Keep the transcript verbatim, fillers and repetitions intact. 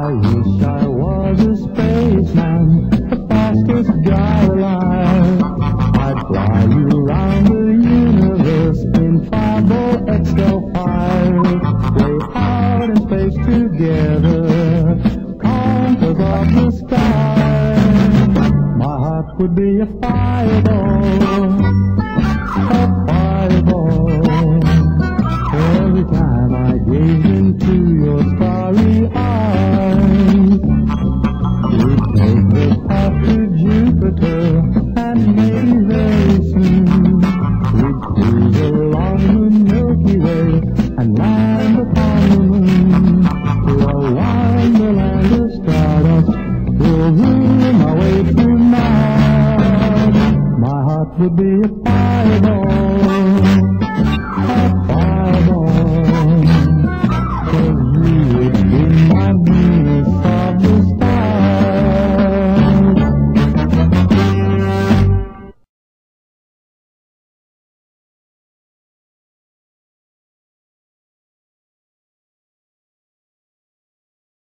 I wish I was a spaceman, the fastest guy alive. I'd fly you around the universe in Fireball X L five. Way out in space together, conquers of the sky. My heart would be a fireball, a fireball. Every time I gaze into your starry eyes, we'd take the path to Jupiter and maybe very soon we'd cruise along the Milky Way and land upon